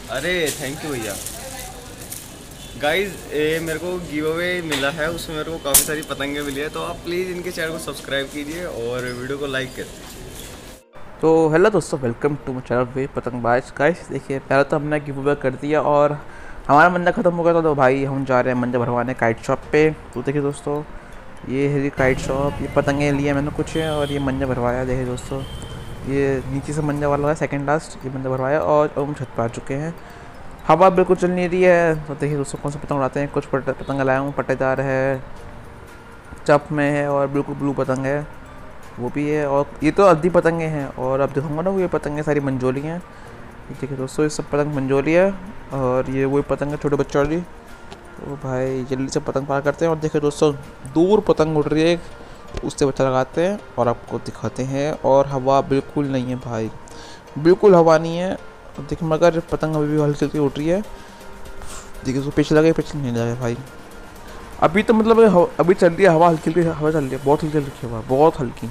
अरे thank you भैया। Guys ये मेरे को गिव अवे मिला है, उसमें मेरे को काफ़ी सारी पतंगें मिली है, तो आप प्लीज़ इनके चैनल को सब्सक्राइब कीजिए और वीडियो को लाइक कर दीजिए। तो हेलो दोस्तों, वेलकम टू माई चैनल वे पतंगबाज। गाइस देखिए, पहले तो हमने गिव अवे कर दिया और हमारा मंजा ख़त्म हो गया था, तो भाई हम जा रहे हैं मंजा भरवाने काइट शॉप पे। तो देखिए दोस्तों, ये है काइट शॉप, ये पतंगें लिए मैंने कुछ है और ये मंजा भरवाया। देखिए दोस्तों, ये नीचे से मंजा वाला है, सेकंड लास्ट ये मंजा भरवाया और हम छत पर आ चुके हैं। हवा बिल्कुल चल नहीं रही है। तो देखिए दोस्तों, कौन सा पतंग उड़ाते हैं। कुछ पतंग लाया हूँ, पट्टेदार है, चप में है और बिल्कुल ब्लू पतंग है, वो भी है। और ये तो आधी पतंगे हैं और अब दिखाऊंगा ना, वो ये पतंगे सारी मंजोली हैं। ये देखिए दोस्तों, ये सब पतंग मंजोली है और ये वही पतंग है छोटे बच्चों वाली। तो भाई जल्दी से पतंग पार करते हैं। और देखिए दोस्तों, दूर पतंग उड़ रही है, उससे बच्चा लगाते हैं और आपको दिखाते हैं। और हवा बिल्कुल नहीं है भाई, बिल्कुल हवा नहीं है। देखिए मगर पतंग अभी भी हल्की हल्की उड़ रही है। देखिए उसको पीछे लगे, पीछे नहीं लगे भाई। अभी तो मतलब अभी चल रही है हवा, हल्की हल्की हवा चल रही है, बहुत हल्की हल्की हवा, बहुत हल्की।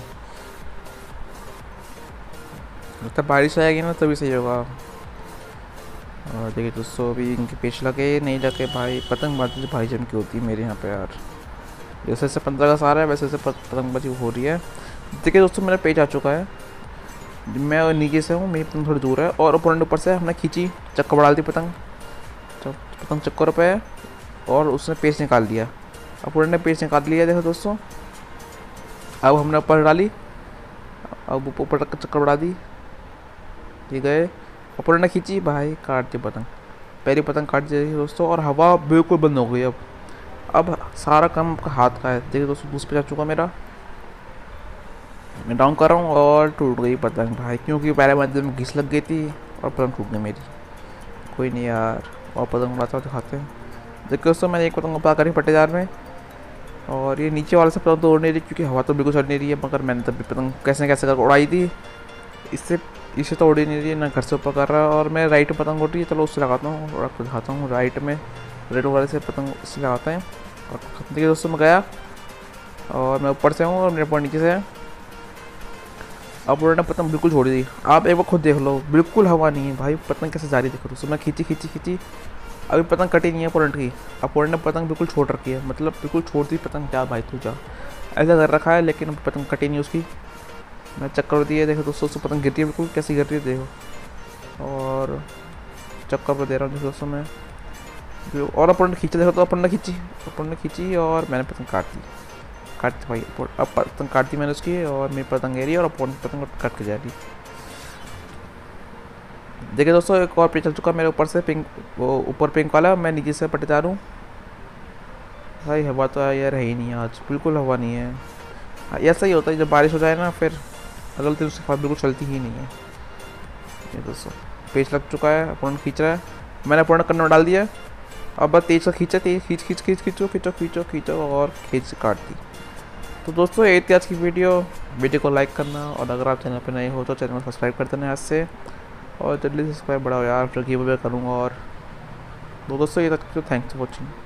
लगता है बारिश आएगी ना तभी सही होगा। और देखिए दोस्तों, अभी इनके पेच लगे नहीं लगे भाई। पतंगबाजी तो भाई जम की होती है मेरे यहाँ पे यार। जैसे जैसे 15 अगस्त आ रहा है वैसे वैसे पतंगबाजी हो रही है। देखिए दोस्तों, मेरा पेज आ चुका है। मैं नीचे से हूँ, मेरी पतंग थोड़ी दूर है और ऊपर से हमने खींची, चक्कर बढ़ा दी पतंग। जब पतंग चक्कर पे है और उसने पेच निकाल दिया। अब पूरे ने पेच निकाल लिया। देखो दोस्तों, अब हमने ऊपर डाली, अब ऊपर चक्कर बढ़ा दी, ये गए। ऊपर ने खींची भाई, काट दी पतंग, पहली पतंग काट दी दोस्तों। और हवा बिल्कुल बंद हो गई। अब सारा काम का हाथ का है। देखिए दोस्तों, दूसरे पे जा चुका मेरा, मैं डाउन कर रहा हूँ और टूट गई पतंग भाई, क्योंकि पहले मध्य में घिस लग गई थी और पतंग टूट गई मेरी। कोई नहीं यार, और पतंग उड़ाता हुआ दिखाते हैं। देखिए दोस्तों, मैंने एक पतंग पा करी पट्टेदार में और ये नीचे वाले से पतंग तो उड़ नहीं रही, क्योंकि हवा तो बिल्कुल चल नहीं रही है। मगर मैंने तब भी पतंग कैसे कैसे कर उड़ाई थी। इससे इसे तो उड़ ही नहीं रही है, ना घर से ऊपर कर रहा है। और मैं राइट में पतंग उड़ रही है, चलो उससे लगाता हूँ और आपको दिखाता हूँ। राइट में रेड वाले से पतंग उससे लगाते हैं। और देखिए दोस्तों, मैं गया और मैं ऊपर से हूँ और मेरे ऊपर नीचे से है। अब उन्होंने पतंग बिल्कुल छोड़ दी। आप एक बार खुद देख लो, बिल्कुल हवा नहीं है भाई, पतंग कैसे जा रही देखो दोस्तों। मैं खींची खींची खींची, अभी पतंग कटी नहीं है पुरंट की। अब पुरंट ने पतंग बिल्कुल छोड़ रखी है, मतलब बिल्कुल छोड़ दी पतंग। क्या भाई तू जा, ऐसा कर रखा है, लेकिन पतंग कटी नहीं उसकी। मैं चक्कर दिए, देखो दोस्तों, उससे पतंग गिरती है बिल्कुल, कैसी गिर रही है देखो। और चक्कर पर दे रहा हूँ देखो दोस्तों मैं और अपन खींचा देखो, तो अपन ने खींची और मैंने पतंग काट दी। काट दी भाई, अब पतंग काट दी मैंने उसकी और मेरी पतंग गिरी और अपन पतंग काट के जा रही। देखिए दोस्तों, एक और पे चल चुका मेरे ऊपर से पिंक, वो ऊपर पिंक वाला, मैं नीचे से पट्टेदार हूँ भाई। हवा तो यार है ही नहीं आज, बिल्कुल हवा नहीं है। ऐसा ही होता है जब बारिश हो जाए ना, फिर अगले दिन उसके बाद बिल्कुल चलती ही नहीं है। ये दोस्तों, पेच लग चुका है, अपूर्ण खींच रहा है, मैंने अपूर्ण करने में डाल दिया। अब बस तेज से खींचा, तेज खींच खींच खींच खींचो खींचो खींचो खींचो और खींच काट दी। तो दोस्तों, ये थी आज की वीडियो को लाइक करना और अगर आप चैनल पर नए हो तो चैनल को सब्सक्राइब कर देना आज से। और जल्दी से सब्सक्राइब बढ़ाओ यार, फिर गिव अवे करूँगा। और दोस्तों, ये तक तो थैंक्स फॉर वॉचिंग।